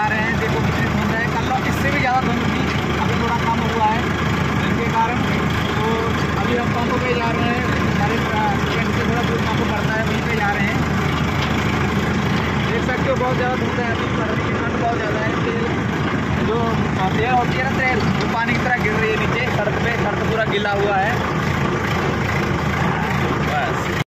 रहे हैं, देखो कितनी धुंध है। कल इससे भी ज़्यादा धुंध थी, अभी थोड़ा कम हुआ है जिसके कारण। तो अभी हम पंप पे जा रहे हैं, हमारे स्टैंड से थोड़ा दूर पंप पड़ता है, वहीं पे जा रहे हैं। देख सकते हो बहुत ज़्यादा धुंध है, अभी पड़ रही है, ठंड बहुत ज़्यादा है। तेल जो तेल होती है ना, तेल वो पानी की तरह गिर रही है नीचे सड़क पे, सड़क पूरा गीला हुआ है। बस।